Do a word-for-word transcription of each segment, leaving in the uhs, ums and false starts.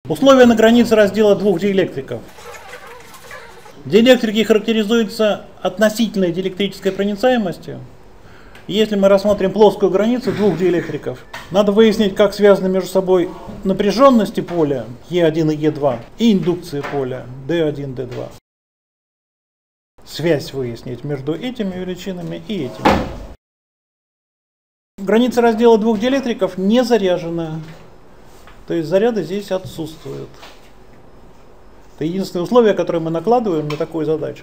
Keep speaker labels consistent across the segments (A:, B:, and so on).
A: Условия на границе раздела двух диэлектриков. Диэлектрики характеризуются относительной диэлектрической проницаемостью. Если мы рассмотрим плоскую границу двух диэлектриков, надо выяснить, как связаны между собой напряженности поля Е один и Е два и индукции поля Д один, Д два. Связь выяснить между этими величинами и этими. Граница раздела двух диэлектриков не заряжена. То есть заряды здесь отсутствуют. Это единственное условие, которое мы накладываем на такую задачу.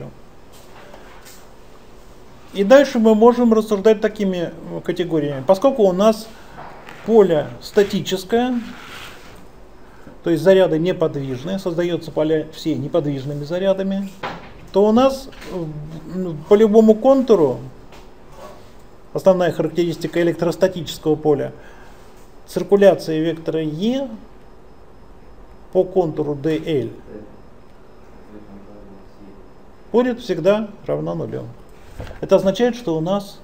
A: И дальше мы можем рассуждать такими категориями. Поскольку у нас поле статическое, то есть заряды неподвижные, создаются поля все неподвижными зарядами, то у нас по любому контуру, основная характеристика электростатического поля, циркуляция вектора Е по контуру ди эл будет всегда равна нулю. Это означает, что у нас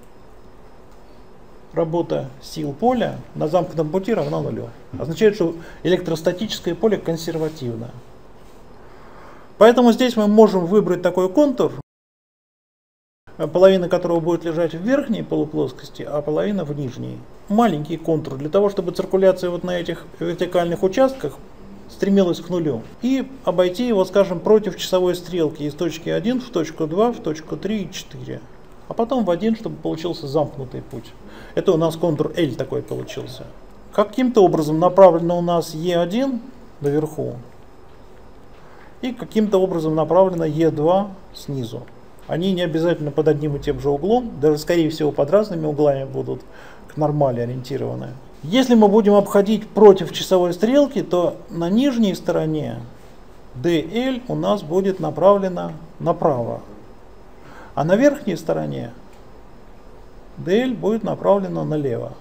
A: работа сил поля на замкнутом пути равна нулю. Означает, что электростатическое поле консервативно. Поэтому здесь мы можем выбрать такой контур, половина которого будет лежать в верхней полуплоскости, а половина в нижней. Маленький контур для того, чтобы циркуляция вот на этих вертикальных участках стремилась к нулю. И обойти его, скажем, против часовой стрелки из точки один в точку два, в точку три и четыре. А потом в один, чтобы получился замкнутый путь. Это у нас контур L такой получился. Каким-то образом направлено у нас Е один наверху. И каким-то образом направлено Е два снизу. Они не обязательно под одним и тем же углом, даже скорее всего под разными углами будут к нормали ориентированы. Если мы будем обходить против часовой стрелки, то на нижней стороне ди эл у нас будет направлена направо, а на верхней стороне ди эл будет направлена налево.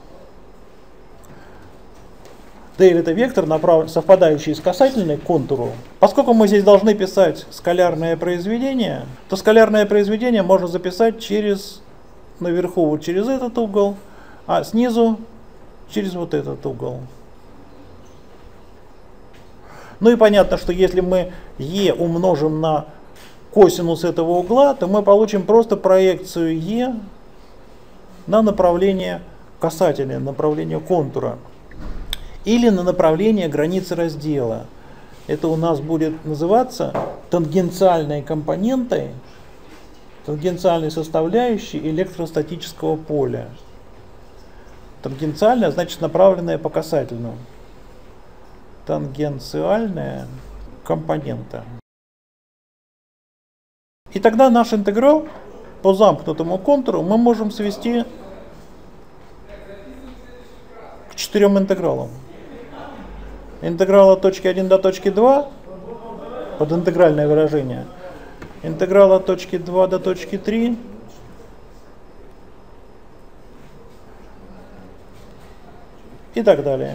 A: ди эл это вектор, направ... совпадающий с касательной к контуру. Поскольку мы здесь должны писать скалярное произведение, то скалярное произведение можно записать через, наверху вот через этот угол, а снизу через вот этот угол. Ну и понятно, что если мы Е умножим на косинус этого угла, то мы получим просто проекцию Е на направление касательное, направление контура. Или на направление границы раздела. Это у нас будет называться тангенциальной компонентой, тангенциальной составляющей электростатического поля. Тангенциальная значит направленная по касательному. Тангенциальная компонента. И тогда наш интеграл по замкнутому контуру мы можем свести к четырем интегралам. Интеграл от точки один до точки два, под интегральное выражение. Интеграл от точки два до точки три. И так далее.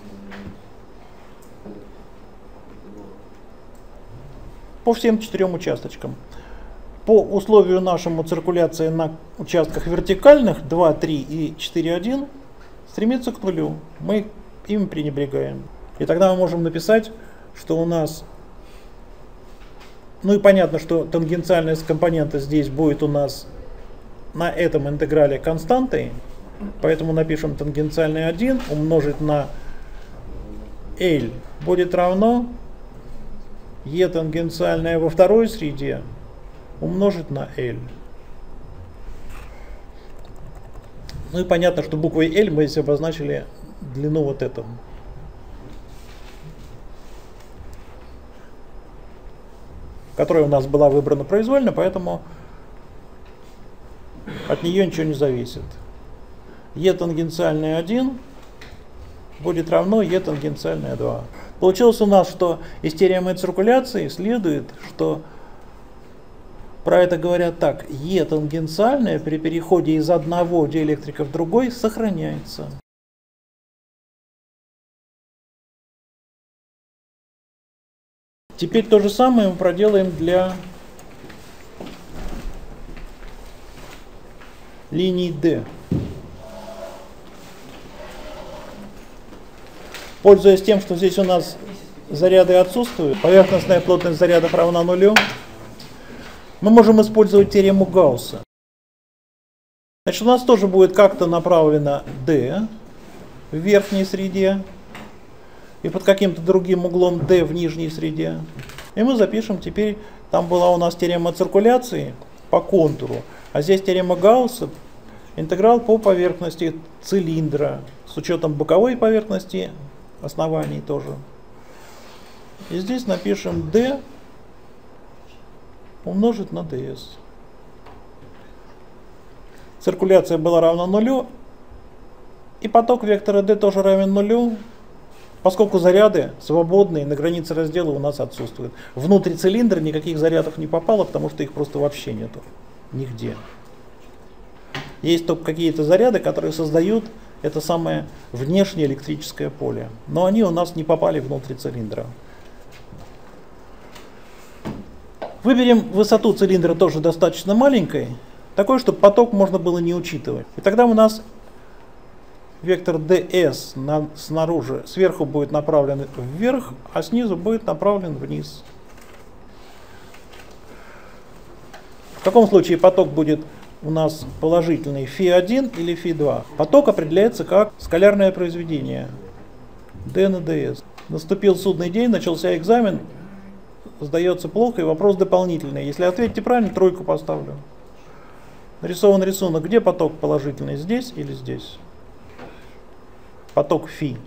A: По всем четырем участочкам. По условию нашему циркуляции на участках вертикальных два, три и четыре, один стремится к нулю. Мы им пренебрегаем. И тогда мы можем написать, что у нас, ну и понятно, что тангенциальная компонента здесь будет у нас на этом интеграле константой, поэтому напишем тангенциальный один умножить на L будет равно Е тангенциальная во второй среде умножить на L. Ну и понятно, что буквой L мы здесь обозначили длину вот эту. Которая у нас была выбрана произвольно, поэтому от нее ничего не зависит. Е тангенциальная один будет равно Е тангенциальная два. Получилось у нас, что из теоремы циркуляции следует, что про это говорят так: Е тангенциальная при переходе из одного диэлектрика в другой сохраняется. Теперь то же самое мы проделаем для линии D. Пользуясь тем, что здесь у нас заряды отсутствуют, поверхностная плотность зарядов равна нулю, мы можем использовать теорему Гаусса. Значит, у нас тоже будет как-то направлено D в верхней среде и под каким-то другим углом D в нижней среде. И мы запишем теперь, там была у нас теорема циркуляции по контуру, а здесь теорема Гаусса, интеграл по поверхности цилиндра, с учетом боковой поверхности оснований тоже. И здесь напишем D умножить на ds. Циркуляция была равна нулю, и поток вектора D тоже равен нулю, поскольку заряды свободные на границе раздела у нас отсутствуют. Внутрь цилиндра никаких зарядов не попало, потому что их просто вообще нету. Нигде. Есть только какие-то заряды, которые создают это самое внешнее электрическое поле. Но они у нас не попали внутрь цилиндра. Выберем высоту цилиндра тоже достаточно маленькой, такой, чтобы поток можно было не учитывать. И тогда у нас вектор ds на, снаружи, сверху будет направлен вверх, а снизу будет направлен вниз. В каком случае поток будет у нас положительный φ один или φ два? Поток определяется как скалярное произведение d на ds. Наступил судный день, начался экзамен, сдается плохо, и вопрос дополнительный. Если ответите правильно, тройку поставлю. Нарисован рисунок. Где поток положительный? Здесь или здесь? Поток φ.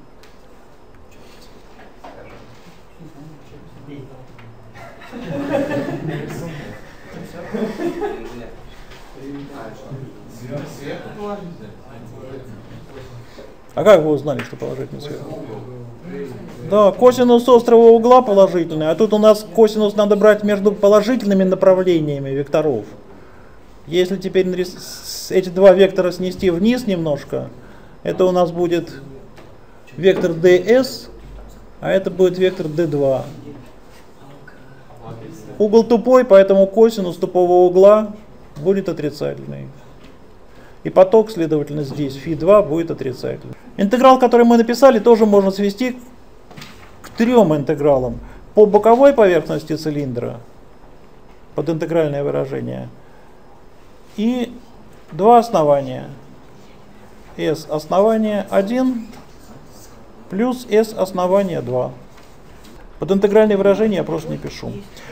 A: А как вы узнали, что положительный сверху? Да, косинус острого угла положительный, а тут у нас косинус надо брать между положительными направлениями векторов. Если теперь эти два вектора снести вниз немножко, это у нас будет вектор ds, а это будет вектор d два. Угол тупой, поэтому косинус тупого угла будет отрицательный. И поток, следовательно, здесь φ два будет отрицательный. Интеграл, который мы написали, тоже можно свести к трем интегралам. По боковой поверхности цилиндра, под интегральное выражение, и два основания. S основание один плюс S основание два. Под интегральное выражение я просто не пишу.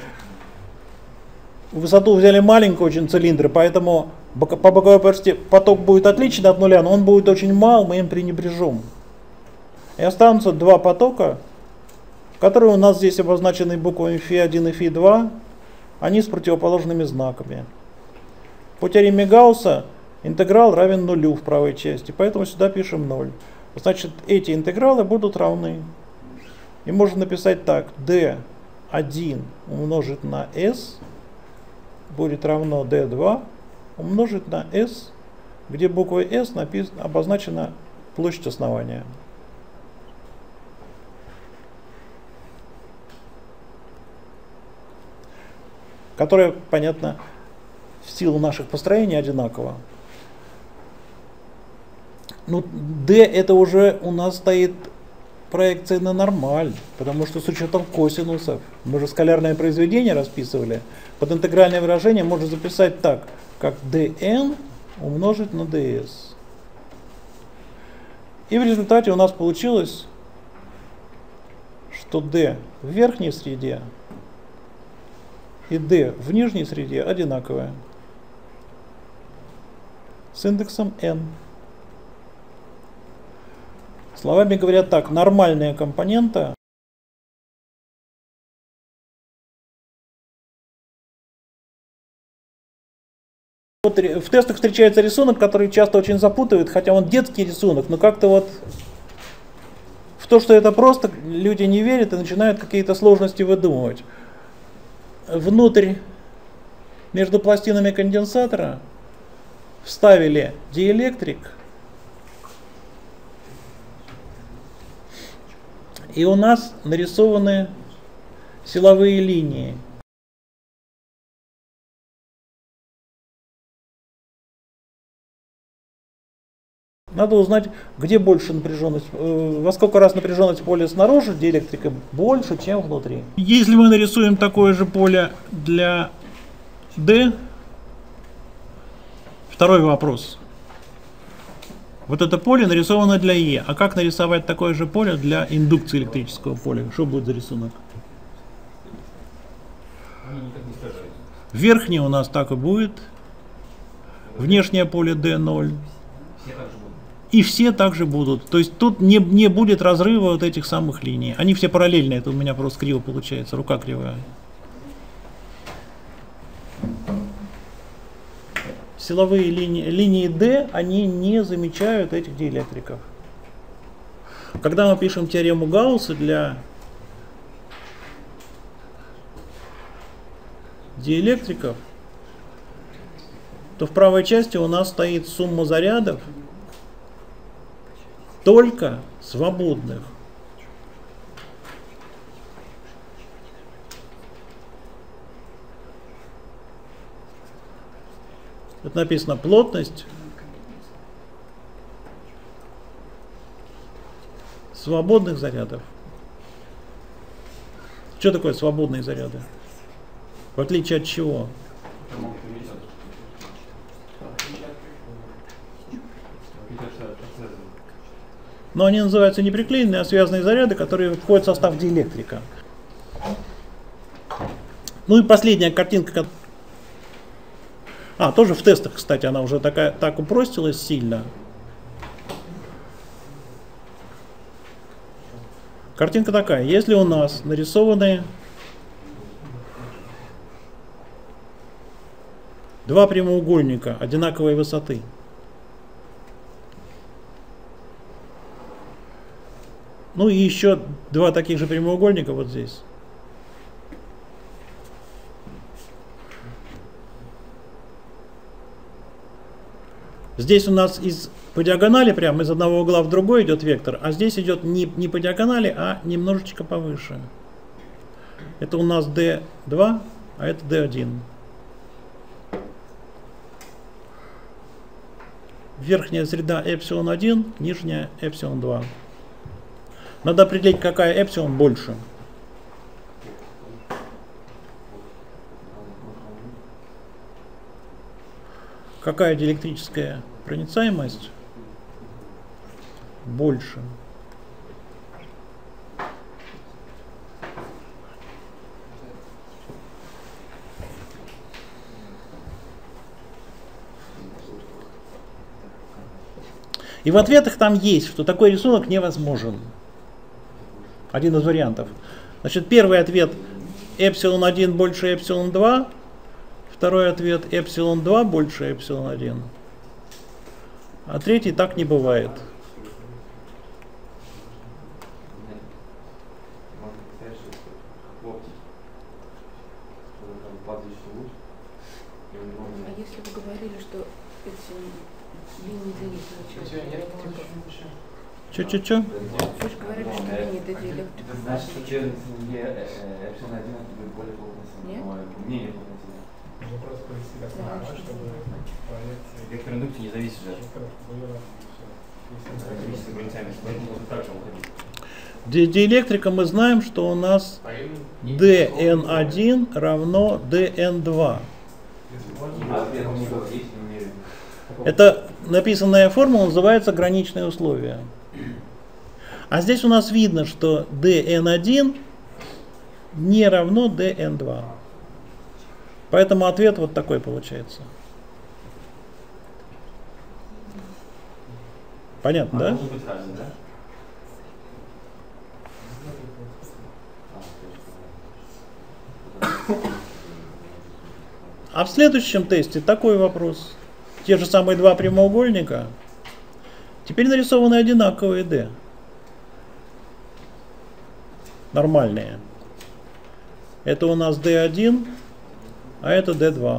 A: Высоту взяли маленькую очень цилиндр, поэтому по боковой поверхности поток будет отличен от нуля, но он будет очень мал, мы им пренебрежем. И останутся два потока, которые у нас здесь обозначены буквами φ один и φ два, они с противоположными знаками. По теореме Гаусса интеграл равен нулю в правой части, поэтому сюда пишем ноль. Значит, эти интегралы будут равны. И можно написать так: d один умножить на s будет равно d два умножить на s, где буквой s написано, обозначена площадь основания. Которая, понятно, в силу наших построений одинакова. Ну, d это уже у нас стоит проекция на нормаль, потому что с учетом косинусов. Мы же скалярное произведение расписывали. Под интегральное выражение можно записать так, как dn умножить на ds. И в результате у нас получилось, что d в верхней среде и d в нижней среде одинаковые. С индексом n. Словами говорят так: нормальная компонента вот в тестах встречается рисунок, который часто очень запутывает, хотя он детский рисунок, но как-то вот в то, что это просто, люди не верят и начинают какие-то сложности выдумывать. Внутрь между пластинами конденсатора вставили диэлектрик, и у нас нарисованы силовые линии. Надо узнать, где больше напряженность, э, во сколько раз напряженность поля снаружи диэлектрика больше, чем внутри. Если мы нарисуем такое же поле для D, второй вопрос. Вот это поле нарисовано для E. А как нарисовать такое же поле для индукции электрического поля? Что будет за рисунок? Верхнее у нас так и будет. Внешнее поле D ноль. И все также будут. То есть тут не, не будет разрыва вот этих самых линий. Они все параллельные. Это у меня просто криво получается. Рука кривая. Силовые линии, линии D, они не замечают этих диэлектриков. Когда мы пишем теорему Гаусса для диэлектриков, то в правой части у нас стоит сумма зарядов только свободных. Это написано плотность свободных зарядов. Что такое свободные заряды? В отличие от чего? Но они называются не приклеенные, а связанные заряды, которые входят в состав диэлектрика. Ну и последняя картинка. А, тоже в тестах, кстати, она уже такая, так упростилась сильно. Картинка такая. Если у нас нарисованы два прямоугольника одинаковой высоты, ну и еще два таких же прямоугольника вот здесь. Здесь у нас из, по диагонали прямо из одного угла в другой идет вектор, а здесь идет не, не по диагонали, а немножечко повыше. Это у нас дэ два, а это дэ один. Верхняя среда эпсилон один, нижняя эпсилон два. Надо определить, какая эпсилон больше. Какая диэлектрическая проницаемость больше. И в ответах там есть, что такой рисунок невозможен. Один из вариантов. Значит, первый ответ эпсилон один больше эпсилон два. Второй ответ эпсилон два больше эпсилон один. А третий так не бывает.
B: А если вы говорили, что эти линии D не получаются?
A: Че-че-че?
B: Вы же говорили, что линии D диэлектрика.
C: Значит, что эпсилон один будет более плотно. Менее плотно.
D: Ну, просто провести так нормально, чтобы проекции...
C: Вектор индукции не зависит же. Зависит от проницаемости, поэтому нужно так же уходить.
A: Для диэлектрика мы знаем, что у нас дэ эн один равно дэ эн два. Это написанная формула называется граничные условия. А здесь у нас видно, что дэ эн один не равно дэ эн два. Поэтому ответ вот такой получается. Понятно, да?
C: Может быть разный, да?
A: А в следующем тесте такой вопрос. Те же самые два прямоугольника. Теперь нарисованы одинаковые D. Нормальные. Это у нас дэ один, а это дэ два.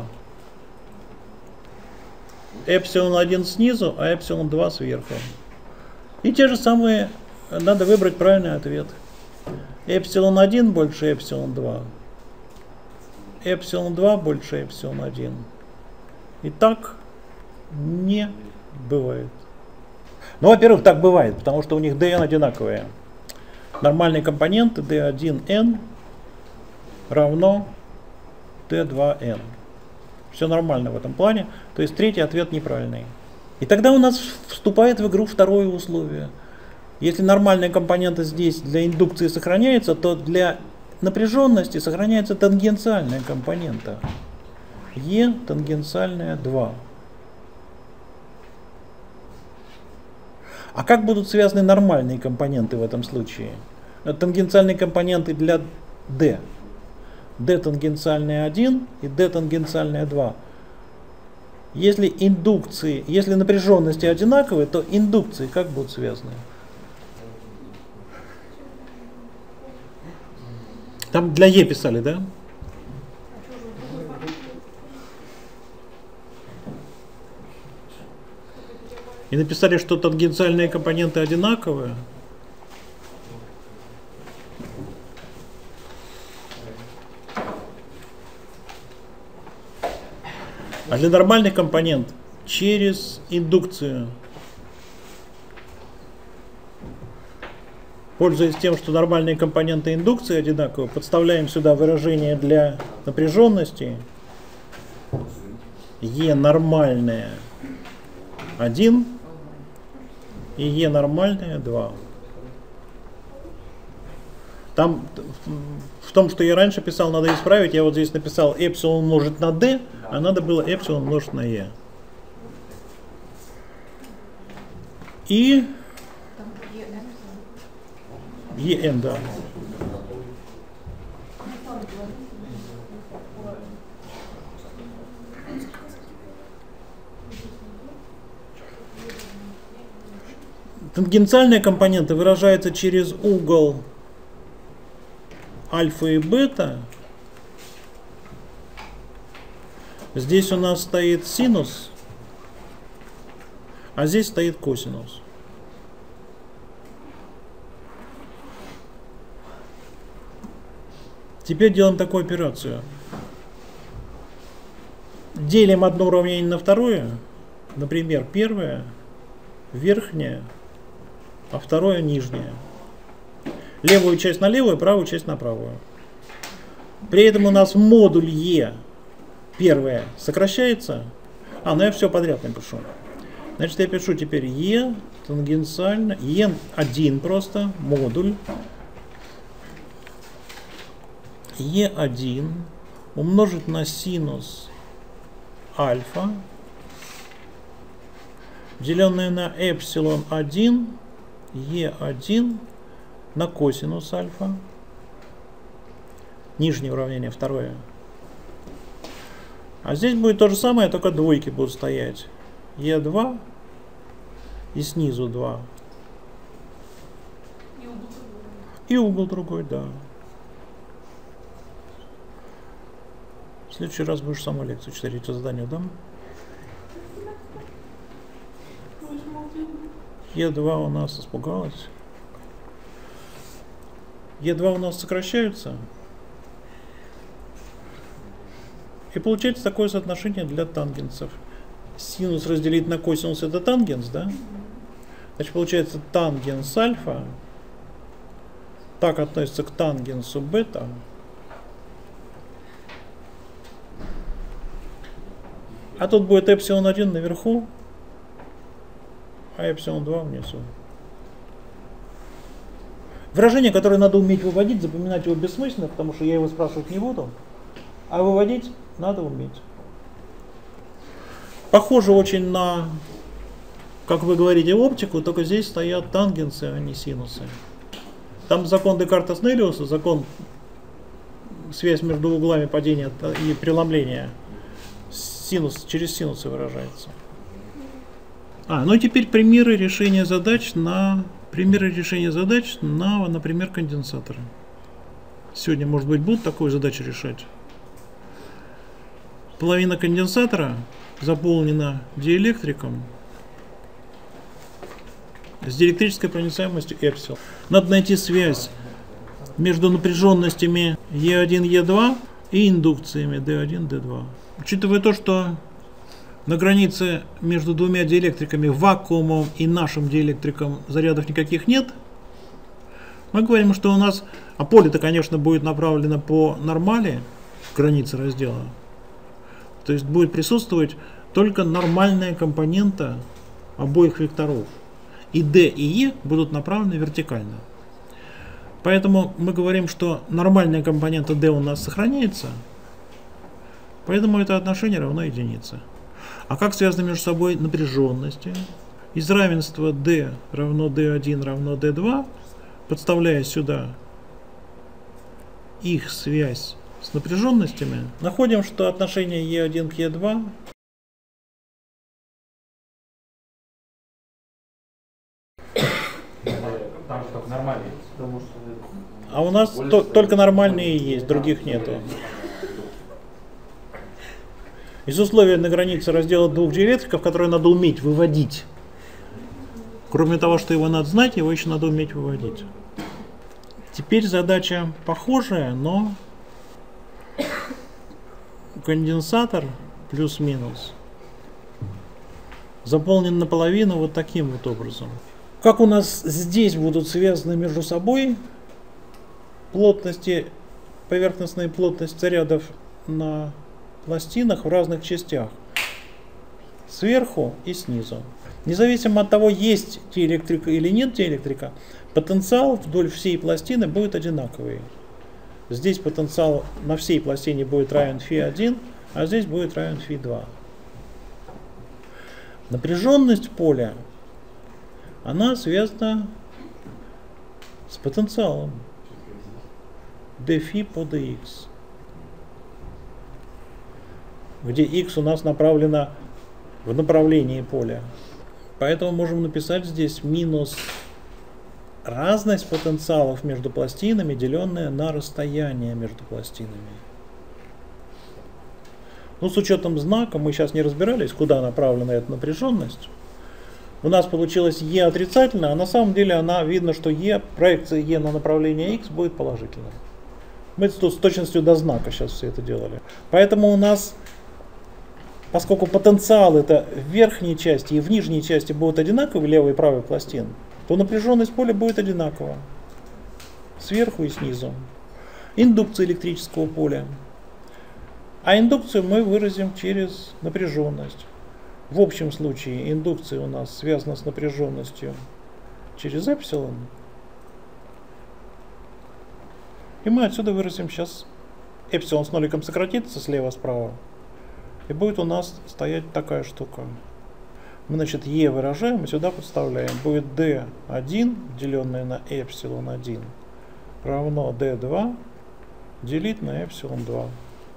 A: Эпсилон один снизу, а эпсилон два сверху. И те же самые, надо выбрать правильный ответ. Эпсилон один больше эпсилон два. Эпсилон два больше эпсилон один. И так не бывает. Ну, во-первых, так бывает, потому что у них dn одинаковые. Нормальные компоненты ди один эн равно ди два эн. Все нормально в этом плане. То есть третий ответ неправильный. И тогда у нас вступает в игру второе условие. Если нормальная компонента здесь для индукции сохраняется, то для напряженности сохраняется тангенциальная компонента. Е тангенциальная два. А как будут связаны нормальные компоненты в этом случае? Тангенциальные компоненты для D. D тангенциальная один и D тангенциальная два. Если индукции, если напряженности одинаковые, то индукции как будут связаны? Там для Е писали, да? И написали, что тангенциальные компоненты одинаковые. А для нормальных компонент через индукцию, пользуясь тем, что нормальные компоненты индукции одинаковые, подставляем сюда выражение для напряженности. Е нормальная один и Е нормальная два. Там в том, что я раньше писал, надо исправить. Я вот здесь написал эпсилон умножить на d, а надо было эпсилон умножить на e. И en, да. Тангенциальная компонента выражается через угол альфа и бета. Здесь у нас стоит синус, а здесь стоит косинус. Теперь делаем такую операцию. Делим одно уравнение на второе. Например, первое верхнее, а второе нижнее. Левую часть на левую, правую часть на правую. При этом у нас модуль Е первое сокращается. А, ну я все подряд напишу. Значит, я пишу теперь Е тангенциально, Е один просто, модуль. Е один умножить на синус альфа, деленное на эпсилон один, Е один на косинус альфа. Нижнее уравнение, второе. А здесь будет то же самое, только двойки будут стоять. Е два и снизу два. И угол другой, да. В следующий раз будешь саму лекцию читать, я тебе задание дам. Е два у нас испугалась. Е два у нас сокращаются. И получается такое соотношение для тангенсов. Синус разделить на косинус — это тангенс, да? Значит, получается тангенс альфа так относится к тангенсу бета. А тут будет эпсилон один наверху, а эпсилон два внизу. Выражение, которое надо уметь выводить, запоминать его бессмысленно, потому что я его спрашивать не буду, а выводить надо уметь. Похоже очень на, как вы говорите, оптику, только здесь стоят тангенсы, а не синусы. Там закон Декарта-Снеллиуса, закон связь между углами падения и преломления, синус через синусы выражается. А, ну и теперь примеры решения задач на примеры решения задач на, например, конденсаторы. Сегодня, может быть, будут такую задачу решать. Половина конденсатора заполнена диэлектриком с диэлектрической проницаемостью эпсилон. Надо найти связь между напряженностями Е один, Е два и индукциями Д один, Д два. Учитывая то, что на границе между двумя диэлектриками, вакуумом и нашим диэлектриком, зарядов никаких нет, мы говорим, что у нас, а поле-то, конечно, будет направлено по нормали, границе раздела, то есть будет присутствовать только нормальная компонента обоих векторов. И D и E будут направлены вертикально. Поэтому мы говорим, что нормальная компонента D у нас сохраняется, поэтому это отношение равно единице. А как связаны между собой напряженности? Из равенства D равно D один равно D два, подставляя сюда их связь с напряженностями, находим, что отношение E один к E два
D: Там что-то нормальное.
A: а у нас то, только нормальные есть, других нету. Из условия на границе раздела двух диэлектриков, которые надо уметь выводить. Кроме того, что его надо знать, его еще надо уметь выводить. Теперь задача похожая, но конденсатор плюс-минус заполнен наполовину вот таким вот образом. Как у нас здесь будут связаны между собой плотности, поверхностная плотность зарядов на пластинах в разных частях, сверху и снизу. Независимо от того, есть диэлектрика или нет диэлектрика, потенциал вдоль всей пластины будет одинаковый. Здесь потенциал на всей пластине будет равен φ один, а здесь будет равен φ два. Напряженность поля, она связана с потенциалом dφ по dx, где x у нас направлено в направлении поля. Поэтому можем написать здесь минус разность потенциалов между пластинами, деленная на расстояние между пластинами. Ну, с учетом знака, мы сейчас не разбирались, куда направлена эта напряженность. У нас получилось E отрицательно, а на самом деле она видно, что E, проекция E на направление x будет положительной. Мы тут с точностью до знака сейчас все это делали. Поэтому у нас, поскольку потенциал это в верхней части и в нижней части будут одинаковы, левой и правой пластин, то напряженность поля будет одинакова сверху и снизу. Индукция электрического поля. А индукцию мы выразим через напряженность. В общем случае индукция у нас связана с напряженностью через эпсилон. И мы отсюда выразим сейчас эпсилон с ноликом сократится слева-справа. И будет у нас стоять такая штука. Мы, значит, Е выражаем и сюда подставляем. Будет D один, деленное на эпсилон один, равно D два делить на эпсилон два.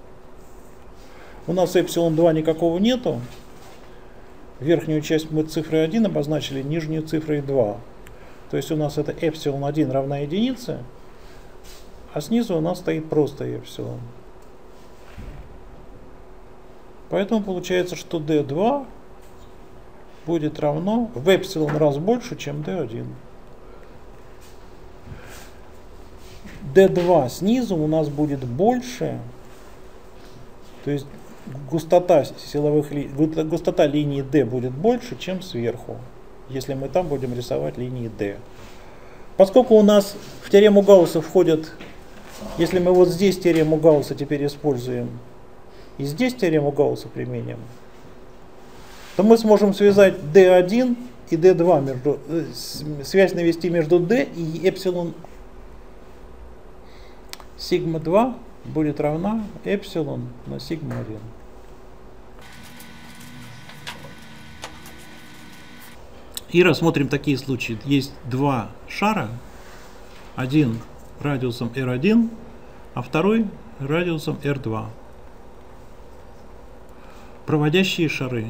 A: У нас эпсилон два никакого нету. Верхнюю часть мы цифрой один обозначили, нижнюю цифрой два. То есть у нас это эпсилон один равна единице, а снизу у нас стоит просто эпсилон. Поэтому получается, что D два будет равно в эпсилон раз больше, чем D один. D два снизу у нас будет больше, то есть густота силовых ли... густота линии D будет больше, чем сверху, если мы там будем рисовать линии D. Поскольку у нас в теорему Гаусса входят, если мы вот здесь теорему Гаусса теперь используем, и здесь теорему Гаусса применим, то мы сможем связать D один и D два, между, связь навести между D и эпсилон. Сигма два будет равна эпсилон на сигма один. И рассмотрим такие случаи. Есть два шара, один радиусом эр один, а второй радиусом эр два. Проводящие шары.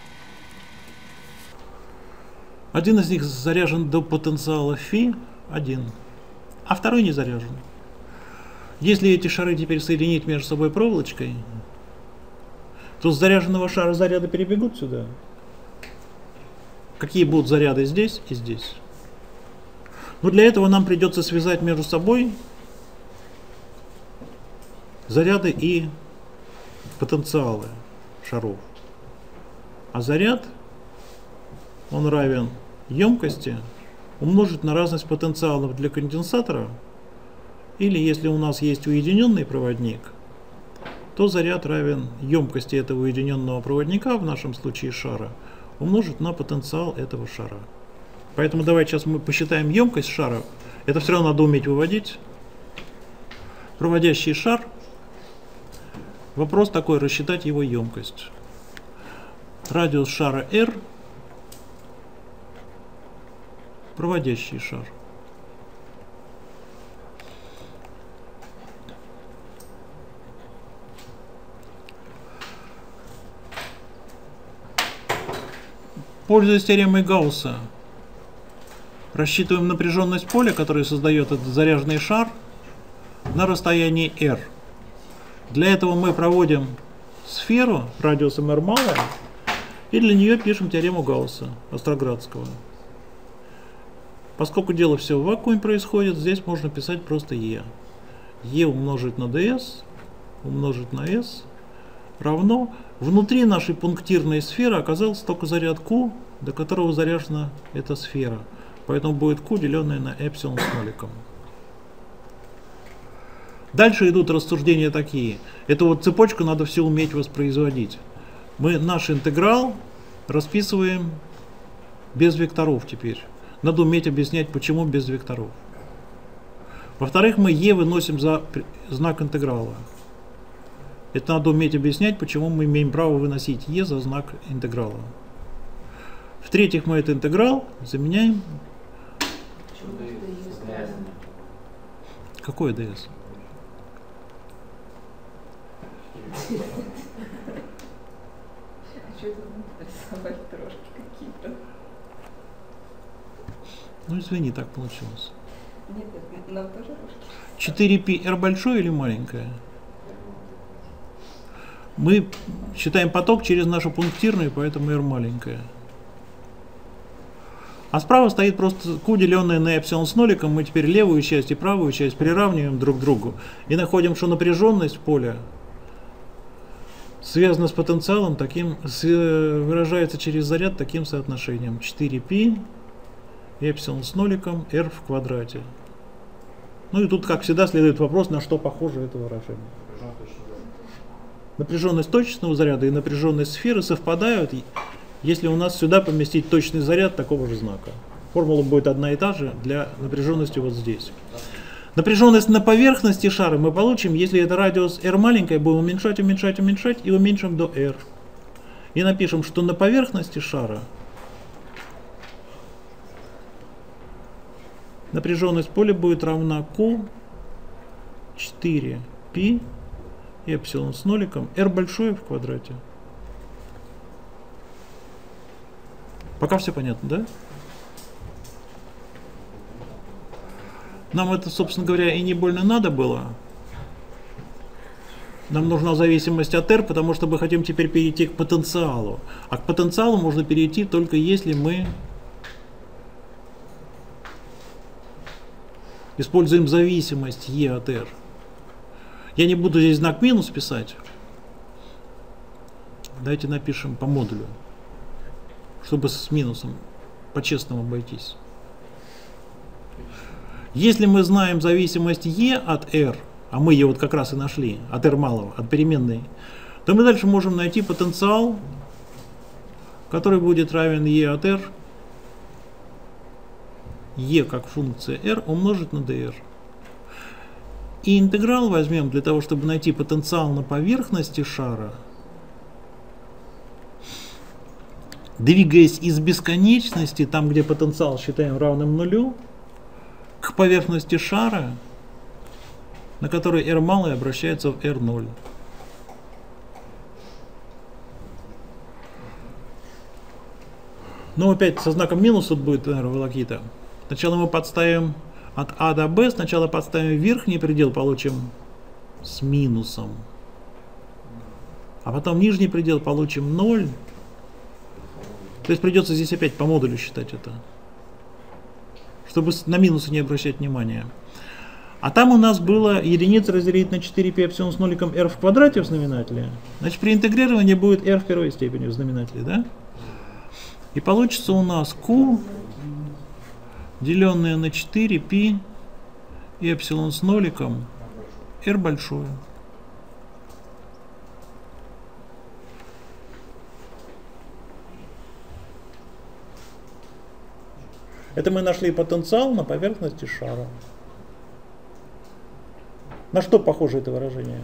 A: Один из них заряжен до потенциала φ один, а второй не заряжен. Если эти шары теперь соединить между собой проволочкой, то с заряженного шара заряды перебегут сюда. Какие будут заряды здесь и здесь? Но для этого нам придется связать между собой заряды и потенциалы шаров. А заряд, он равен емкости умножить на разность потенциалов для конденсатора, или если у нас есть уединенный проводник, то заряд равен емкости этого уединенного проводника, в нашем случае шара, умножить на потенциал этого шара. Поэтому давайте сейчас мы посчитаем емкость шара. Это все равно надо уметь выводить. Проводящий шар. Вопрос такой, рассчитать его емкость. Радиус шара R. Проводящий шар. Пользуясь теоремой Гаусса, рассчитываем напряженность поля, которую создает этот заряженный шар, на расстоянии R. Для этого мы проводим сферу радиусом R малое, и для нее пишем теорему Гаусса, Остроградского. Поскольку дело все в вакууме происходит, здесь можно писать просто E. E умножить на ds, умножить на S, равно внутри нашей пунктирной сферы оказался только заряд Q, до которого заряжена эта сфера. Поэтому будет Q, деленное на эпсилон с ноликом. Дальше идут рассуждения такие. Эту вот цепочку надо все уметь воспроизводить. Мы наш интеграл расписываем без векторов теперь. Надо уметь объяснять, почему без векторов. Во-вторых, мы e выносим за знак интеграла. Это надо уметь объяснять, почему мы имеем право выносить e за знак интеграла. В-третьих, мы этот интеграл заменяем. Какой ds? Ну извини, так получилось.
B: Нет, нам тоже рожки.
A: четыре пи r большое или маленькое? Мы считаем поток через нашу пунктирную, поэтому r маленькая. А справа стоит просто Q, деленное на эпсилон с ноликом. Мы теперь левую часть и правую часть приравниваем друг к другу и находим, что напряженность поля связана с потенциалом, таким, выражается через заряд таким соотношением. четыре пи эпсилон с ноликом r в квадрате. Ну и тут, как всегда, следует вопрос, на что похоже это выражение. Напряженность точечного заряда и напряженность сферы совпадают, если у нас сюда поместить точный заряд такого же знака. Формула будет одна и та же для напряженности вот здесь. Напряженность на поверхности шара мы получим, если это радиус r маленькая, будем уменьшать, уменьшать, уменьшать и уменьшим до r. И напишем, что на поверхности шара напряженность поля будет равна Q четыре пи эпсилон с ноликом r большое в квадрате. Пока все понятно, да? Нам это, собственно говоря, и не больно надо было. Нам нужна зависимость от R, потому что мы хотим теперь перейти к потенциалу. А к потенциалу можно перейти только если мы используем зависимость E от R. Я не буду здесь знак минус писать. Давайте напишем по модулю, чтобы с минусом по-честному обойтись. Если мы знаем зависимость E от R, а мы ее вот как раз и нашли, от R малого, от переменной, то мы дальше можем найти потенциал, который будет равен E от R, E как функция R умножить на dr. И интеграл возьмем для того, чтобы найти потенциал на поверхности шара, двигаясь из бесконечности, там где потенциал считаем равным нулю, к поверхности шара, на которой R малое обращается в R ноль. Ну опять со знаком минус тут будет, наверное, волокита. Сначала мы подставим от А до Б, сначала подставим верхний предел, получим с минусом. А потом нижний предел получим ноль. То есть придется здесь опять по модулю считать это, чтобы на минусы не обращать внимания. А там у нас было единица разделить на четыре пи эпсилон с ноликом r в квадрате в знаменателе. Значит, при интегрировании будет r в первой степени в знаменателе, да? И получится у нас Q, деленное на четыре π, эпсилон с ноликом, R большое. Это мы нашли потенциал на поверхности шара. На что похоже это выражение?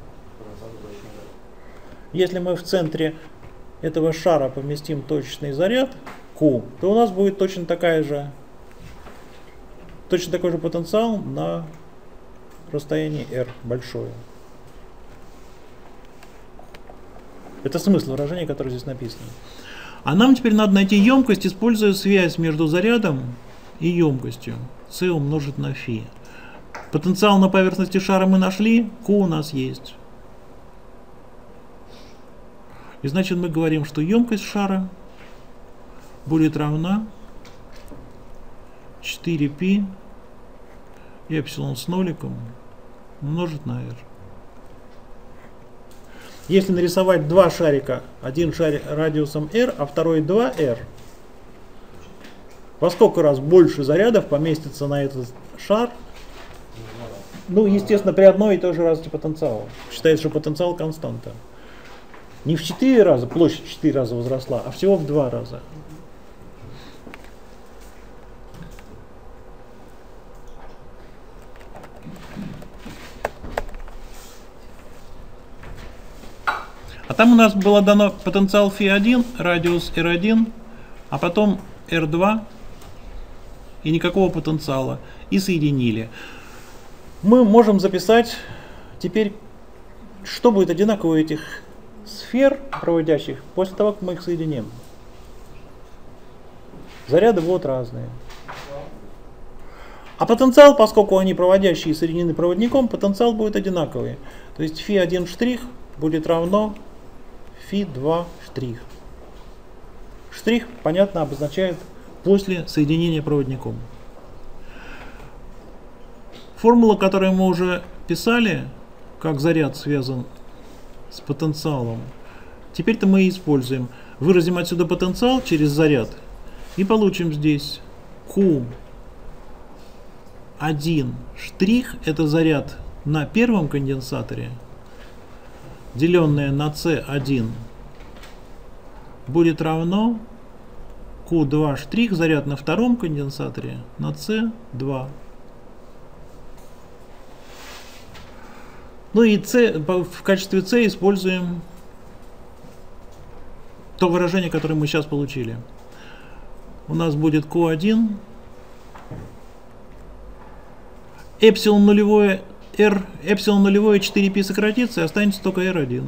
A: Если мы в центре этого шара поместим точечный заряд Q, то у нас будет точно такая же, точно такой же потенциал на расстоянии R большое. Это смысл выражения, которое здесь написано. А нам теперь надо найти емкость, используя связь между зарядом и емкостью. С умножить на φ. Потенциал на поверхности шара мы нашли, Q у нас есть. И значит мы говорим, что емкость шара будет равна четыре π эпсилон с ноликом умножить на R. Если нарисовать два шарика, один шарик радиусом R, а второй два R, во сколько раз больше зарядов поместится на этот шар? Ну, естественно, при одной и той же разности потенциала. Считается, что потенциал константа. Не в четыре раза, площадь в четыре раза возросла, а всего в два раза. А там у нас было дано потенциал φ один, радиус R один, а потом R два и никакого потенциала. И соединили. Мы можем записать теперь, что будет одинаково у этих сфер проводящих после того, как мы их соединим. Заряды вот разные. А потенциал, поскольку они проводящие и соединены проводником, потенциал будет одинаковый. То есть φ один штрих будет равно φ два штрих. Штрих, понятно, обозначает после соединения проводником. Формула, которую мы уже писали, как заряд связан с потенциалом, теперь-то мы и используем. Выразим отсюда потенциал через заряд и получим здесь Q один штрих, это заряд на первом конденсаторе, деленное на C один, будет равно Q два штрих, заряд на втором конденсаторе, на C два. Ну и C, в качестве C используем то выражение, которое мы сейчас получили. У нас будет Q один, эпсилон нулевое R, эпсилон нулевое четыре π сократится, и останется только R один.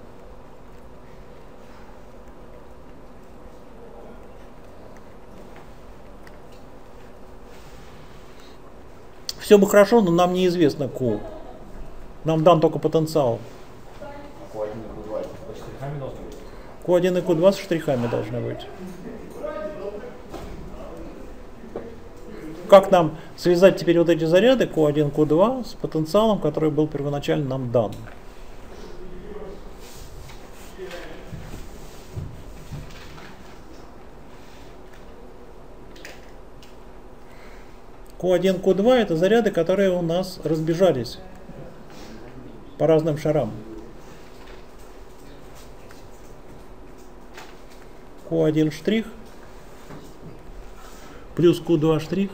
A: Все бы хорошо, но нам неизвестно Q. Нам дан только потенциал. Q один и Q два со штрихами должны быть. Как нам связать теперь вот эти заряды Q один, Q два с потенциалом, который был первоначально нам дан? Q один, Q два это заряды, которые у нас разбежались по разным шарам. Q один штрих плюс Q два штрих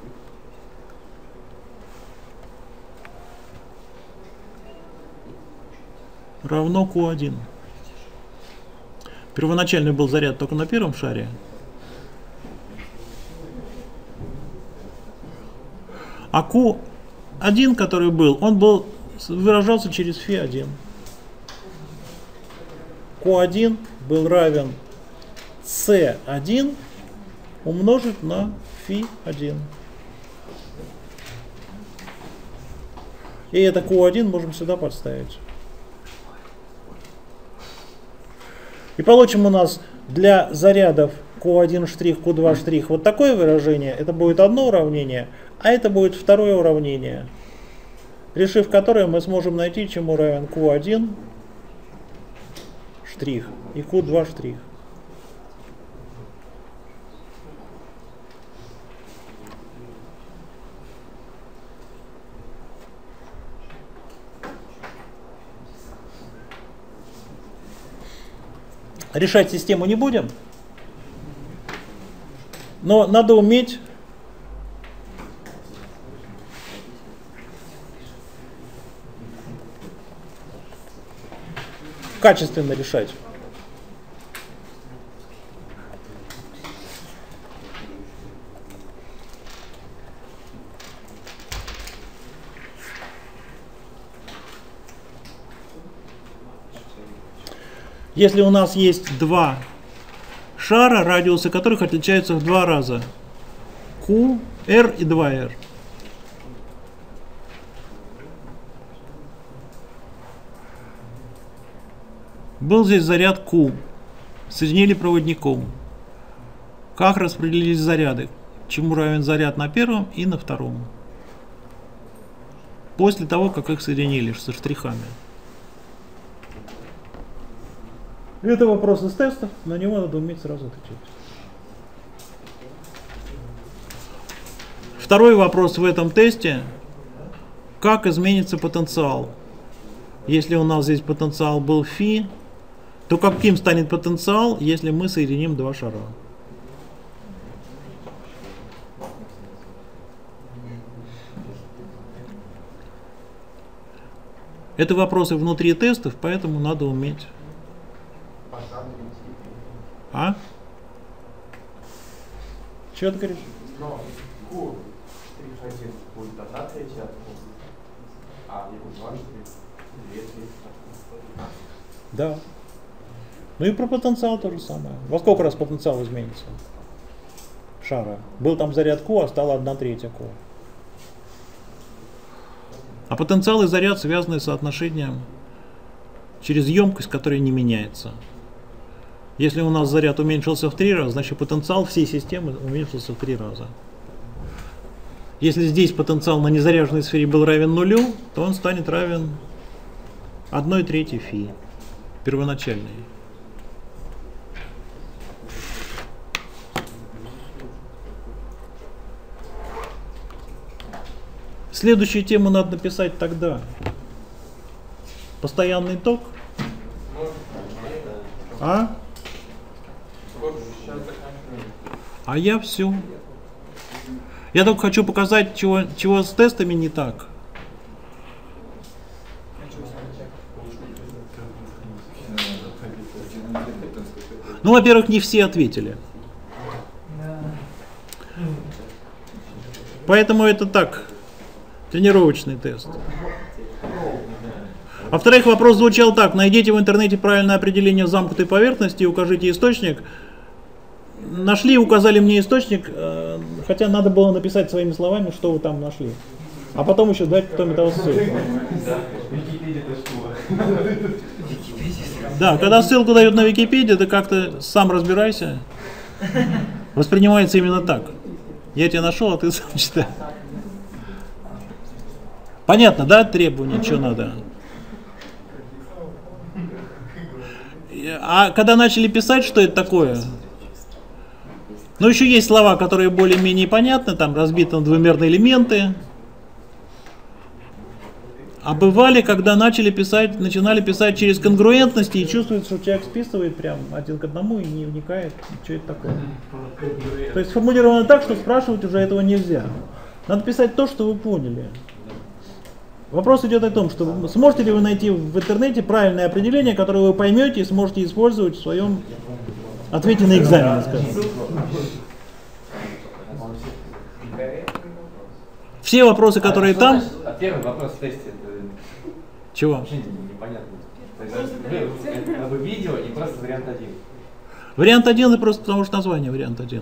A: равно Q один. Первоначальный был заряд только на первом шаре. А Q один, который был, он был выражался через φ один. Q один был равен C один умножить на φ один. И это Q один можем сюда подставить. И получим у нас для зарядов Q один штрих, Q два штрих вот такое выражение. Это будет одно уравнение, а это будет второе уравнение, решив которое мы сможем найти, чему равен Q один штрих и Q два штрих. Решать систему не будем. Но надо уметь качественно решать. Если у нас есть два шара, радиусы которых отличаются в два раза. Q, R и два R. Был здесь заряд Q. Соединили проводником. Как распределились заряды? Чему равен заряд на первом и на втором? После того, как их соединили со штрихами. Это вопрос из тестов, на него надо уметь сразу отвечать. Второй вопрос в этом тесте. Как изменится потенциал? Если у нас здесь потенциал был φ, то каким станет потенциал, если мы соединим два шара? Это вопросы внутри тестов, поэтому надо уметь. А? Чего ты говоришь?
D: Но Q штрих один будет одна третья от Q, а его два штрих две трети от Q.
A: Да. Ну и про потенциал то же самое. Во сколько раз потенциал изменится? Шара. Был там заряд Q, а стало одна третья Q. А потенциал и заряд связаны с соотношением через емкость, которая не меняется. Если у нас заряд уменьшился в три раза, значит потенциал всей системы уменьшился в три раза. Если здесь потенциал на незаряженной сфере был равен нулю, то он станет равен одной трети φ, первоначальной. Следующую тему надо написать тогда. Постоянный ток. А? А я все. Я только хочу показать, чего, чего с тестами не так. Ну, во-первых, не все ответили. Поэтому это так, тренировочный тест. А во-вторых, вопрос звучал так. Найдите в интернете правильное определение замкнутой поверхности и укажите источник. Нашли и указали мне источник, хотя надо было написать своими словами, что вы там нашли. А потом еще дать кто-нибудь того ссылку. Да, когда ссылку дают на Википедию, ты как-то сам разбирайся. Воспринимается именно так. Я тебя нашел, а ты сам читай. Понятно, да, требования, что надо? А когда начали писать, что это такое? Ну, еще есть слова, которые более-менее понятны, там разбиты на двумерные элементы. А бывали, когда начали писать, начинали писать через конгруентности и чувствуют, что человек списывает прям один к одному и не вникает, что это такое. То есть сформулировано так, что спрашивать уже этого нельзя. Надо писать то, что вы поняли. Вопрос идет о том, что сможете ли вы найти в интернете правильное определение, которое вы поймете и сможете использовать в своем ответе на экзамен, скажем. Все вопросы, которые
C: а,
A: там...
C: А первый вопрос в тесте, это
A: чего?
C: Вообще непонятно. То есть вы, как бы видео и просто вариант один.
A: Вариант один это просто потому, что название вариант один.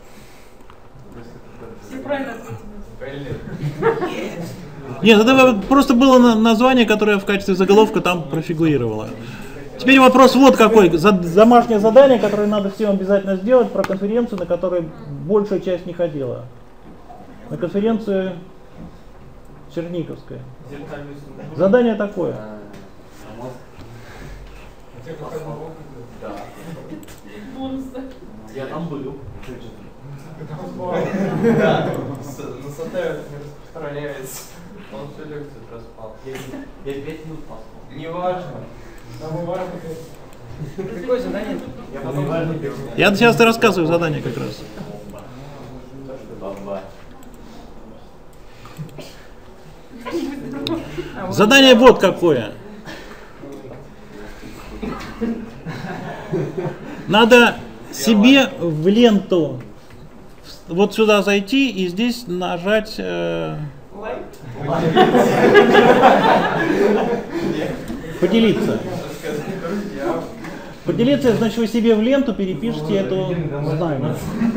B: Все правильно ответили.
A: Нет, это просто было название, которое в качестве заголовка там профигурировало. Теперь вопрос вот какой. Домашнее задание, которое надо всем обязательно сделать, про конференцию, на которой большая часть не ходила. На конференцию Черниковская. Задание такое.
C: Я там был.
D: Да, на Сатео не распространяется. Он всю лекцию проспал.
C: Я пять минут поспал.
D: Не важно. Самое важное,
E: Какое задание?
A: Я сейчас рассказываю задание как раз. Задание вот какое. Надо себе в ленту вот сюда зайти и здесь нажать э, поделиться. Поделиться, значит, вы себе в ленту перепишите это знание.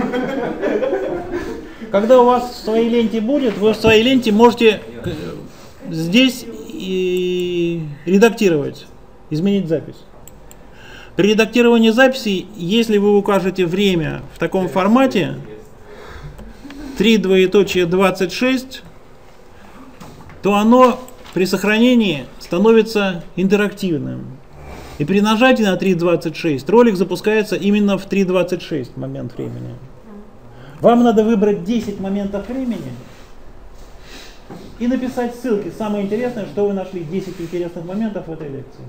A: Когда у вас в своей ленте будет, вы в своей ленте можете здесь и редактировать, изменить запись. При редактировании записи, если вы укажете время в таком формате, три двоеточие двадцать шесть, то оно при сохранении становится интерактивным. И при нажатии на три двадцать шесть ролик запускается именно в три двадцать шесть момент времени. Вам надо выбрать десять моментов времени и написать ссылки. Самое интересное, что вы нашли десять интересных моментов в этой лекции.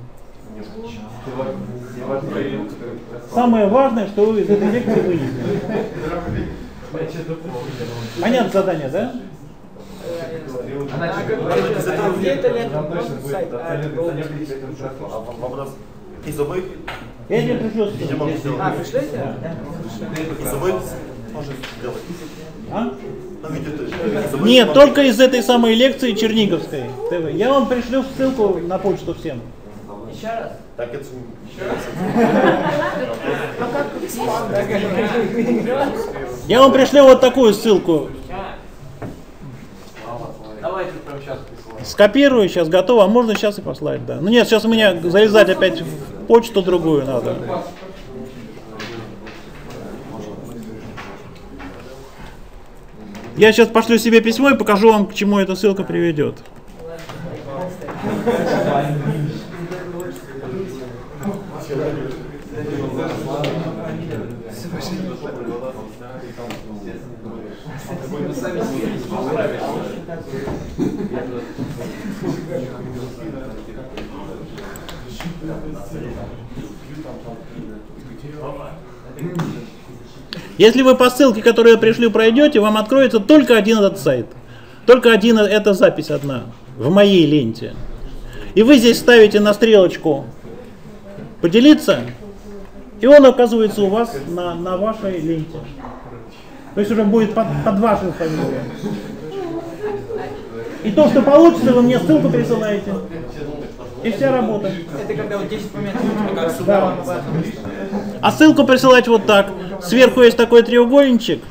A: Самое важное, что вы из этой лекции выяснили. Понятно задание, да?
E: Где это лента? Сайт.
F: Вопрос. И забыть?
A: Я тебе пришлю ссылку.
E: А, пришлете?
F: И забыть можно сделать.
A: А?
F: На видео тоже.
A: Нет, только из этой самой лекции Черниговской. ТВ. Я вам пришлю ссылку на почту всем.
E: Еще раз.
F: Так это
A: Я вам пришлю вот такую ссылку.
D: Давайте прямо сейчас присылаем.
A: Скопирую, сейчас готово, а можно сейчас и послать, да. Ну нет, сейчас у меня залезать опять в почту другую надо. Я сейчас пошлю себе письмо и покажу вам, к чему эта ссылка приведет. Если вы по ссылке, которую я пришлю, пройдете, вам откроется только один этот сайт. Только один, эта запись одна в моей ленте. И вы здесь ставите на стрелочку «Поделиться», и он оказывается у вас на, на вашей ленте. То есть уже будет под, под вашей фамилией. И то, что получится, вы мне ссылку присылаете. И вся работа.
E: Это когда вот десять моментов.
A: Да. А ссылку присылать вот так. Сверху есть такой треугольничек.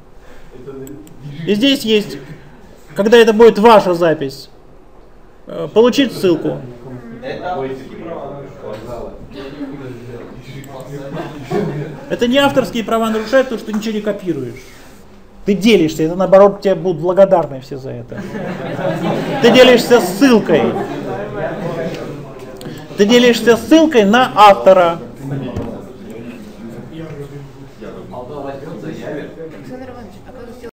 A: И здесь есть, когда это будет ваша запись, получить ссылку. Это не авторские права нарушают, потому что ты ничего не копируешь. Ты делишься, это наоборот, тебе будут благодарны все за это. Ты делишься ссылкой. Ты делишься ссылкой на автора.